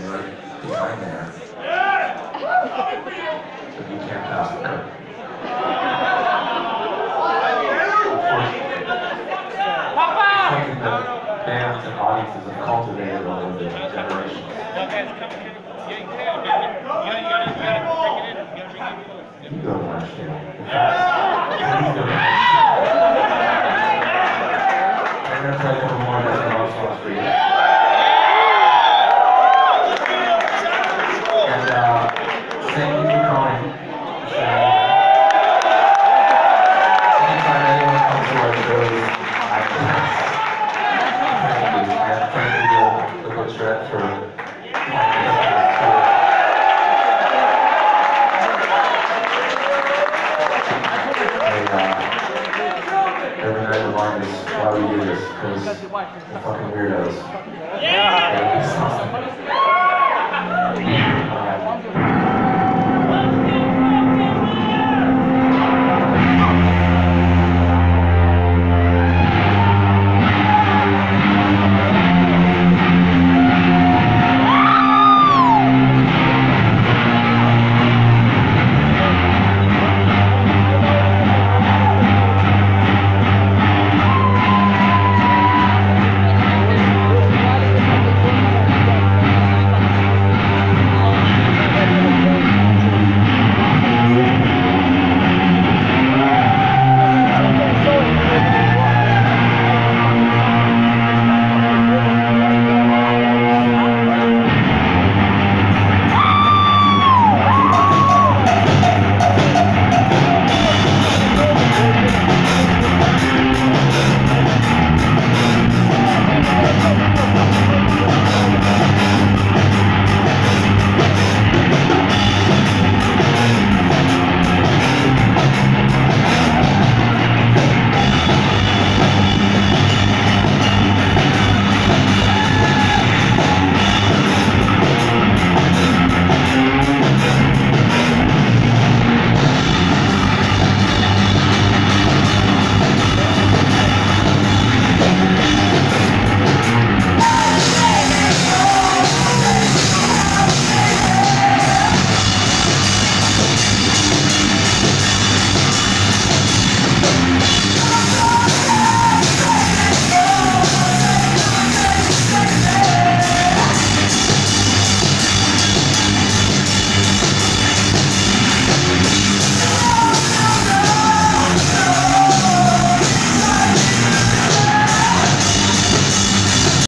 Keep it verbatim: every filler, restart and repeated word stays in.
right behind there. But you can't pass the curve. Something that bands and audiences have cultivated over the generations. You go to lunch, Dale. In fact, please go to lunch. I'm going to play a couple more different love songs for you. And uh, thank you for calling. Anytime anyone comes to our shows, I pass. Thank you. And thank you to the Butcherette for having us on this tour. And, uh, every night remind us why we do this, because we're fucking weirdos. Yeah!